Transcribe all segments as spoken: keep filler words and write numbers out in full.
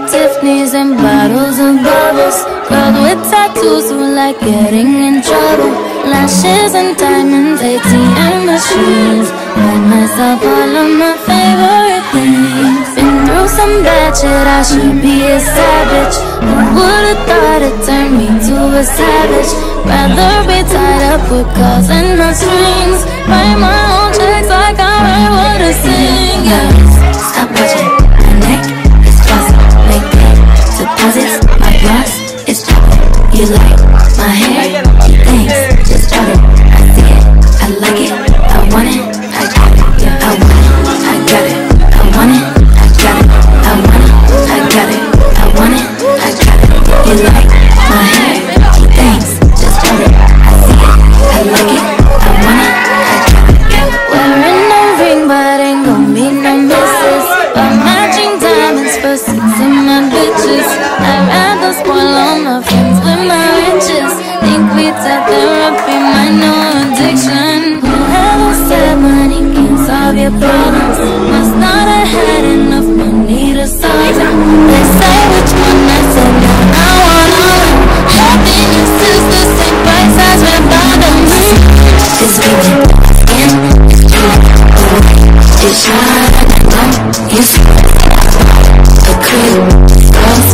Tiffany's and bottles of bubbles. Girls with tattoos who like getting in trouble. Lashes and diamonds, A T M machines. Buy myself all of my favorite things. Been through some bad shit, I should be a savage. Who would've thought it turned me to a savage? Rather be tied up with calls and no strings. Write my own checks like I write what I sing. Yeah. Stop watching my neck, it's fuzzy. Make big deposits, my boss is poppin'. You like my hair? Thanks, just bought it. I see it, I like it, I want it, I got it. Yeah, I want it, I got it. I want it, I got it. I want it, I got it. I want it, I got it. You like my hair? Thanks, just bought it. I see it, I like it, I want it, I got it. Yeah. Wearing no ring, but ain't gon' meet no misses. But matching diamonds for seats in my bitches. I'd rather spoil all my friends with my riches. Think we taught therapy, my no addiction. Whoever said money can solve your problems must not have had enough money to solve them. They say which one I said no, I want all of them. Happiness is the same price as red bottoms. It's giving, skin, it's true. It's shine, no, you see the crib, girls,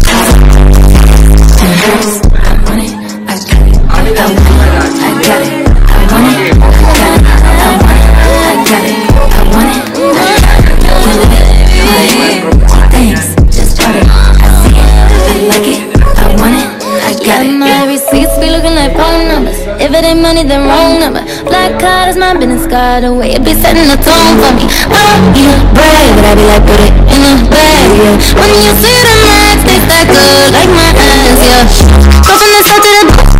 and hers. I want it, I got it. I want it, I got it. I want it, I got it. I want it, I got it. I want it, I got it. Thanks, just bought it. I see it, I like it. I want it, I got it. My receipts be looking like phone numbers. If it ain't money, then wrong number. Black card is my business card away. It be setting the tone for me. I don't need a brag, but I be like, put it in a bag, yeah. When you see the max, they stack up like my ass, yeah. Go from the south to the